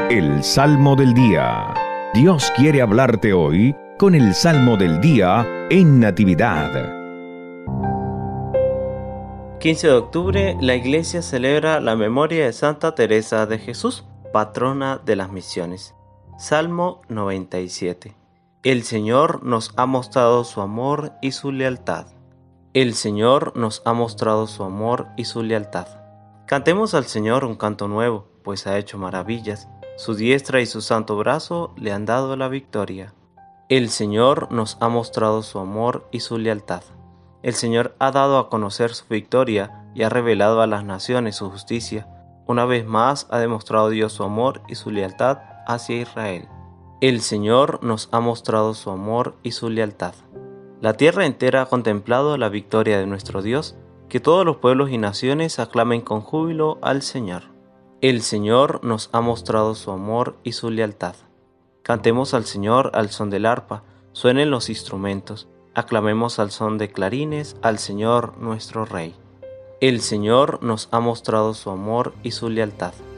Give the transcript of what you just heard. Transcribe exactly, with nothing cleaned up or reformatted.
El Salmo del Día. Dios quiere hablarte hoy con el Salmo del Día en Natividad. quince de octubre, la Iglesia celebra la memoria de Santa Teresa de Jesús, patrona de las misiones. Salmo noventa y siete. El Señor nos ha mostrado su amor y su lealtad. El Señor nos ha mostrado su amor y su lealtad. Cantemos al Señor un canto nuevo, pues ha hecho maravillas. Su diestra y su santo brazo le han dado la victoria. El Señor nos ha mostrado su amor y su lealtad. El Señor ha dado a conocer su victoria y ha revelado a las naciones su justicia. Una vez más ha demostrado Dios su amor y su lealtad hacia Israel. El Señor nos ha mostrado su amor y su lealtad. La tierra entera ha contemplado la victoria de nuestro Dios. Que todos los pueblos y naciones aclamen con júbilo al Señor. El Señor nos ha mostrado su amor y su lealtad. Cantemos al Señor al son del arpa, suenen los instrumentos, aclamemos al son de clarines al Señor nuestro Rey. El Señor nos ha mostrado su amor y su lealtad.